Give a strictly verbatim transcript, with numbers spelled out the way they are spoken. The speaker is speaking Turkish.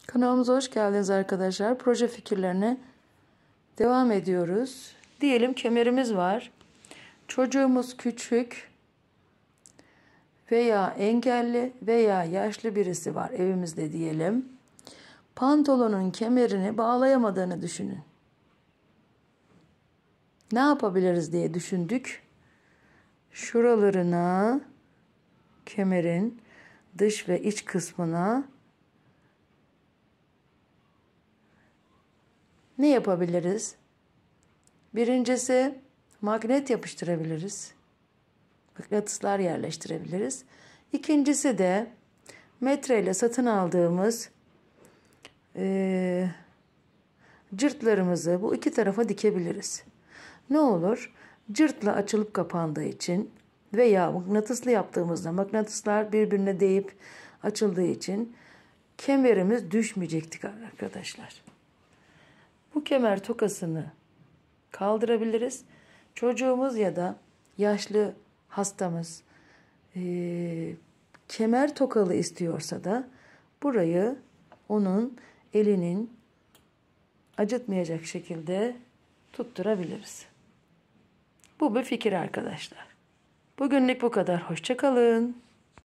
Kanalımıza hoş geldiniz arkadaşlar. Proje fikirlerine devam ediyoruz. Diyelim kemerimiz var. Çocuğumuz küçük veya engelli veya yaşlı birisi var evimizde diyelim. Pantolonun kemerini bağlayamadığını düşünün. Ne yapabiliriz diye düşündük. Şuralarına, kemerin dış ve iç kısmına ne yapabiliriz? Birincisi magnet yapıştırabiliriz. Mıknatıslar yerleştirebiliriz. İkincisi de metreyle satın aldığımız e, cırtlarımızı bu iki tarafa dikebiliriz. Ne olur? Cırtla açılıp kapandığı için veya mıknatıslı yaptığımızda mıknatıslar birbirine değip açıldığı için kemerimiz düşmeyecektik arkadaşlar. Bu kemer tokasını kaldırabiliriz. Çocuğumuz ya da yaşlı hastamız e, kemer tokalı istiyorsa da burayı onun elinin acıtmayacak şekilde tutturabiliriz. Bu bir fikir arkadaşlar. Bugünlük bu kadar. Hoşça kalın.